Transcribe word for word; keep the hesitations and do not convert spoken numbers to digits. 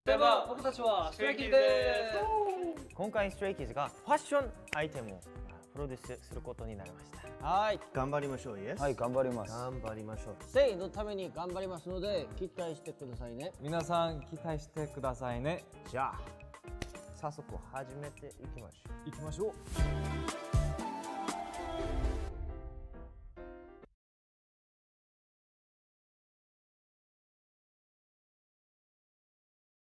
例えば僕たちはストレイキーズです。 今回ストレイキーズがファッションアイテムをプロデュースすることになりました。 はい、 頑張りましょう。イエス。 はい、頑張ります。 頑張りましょう。 セイのために頑張りますので期待してくださいね。 皆さん期待してくださいね。 じゃあ早速始めていきましょう。 行きましょう。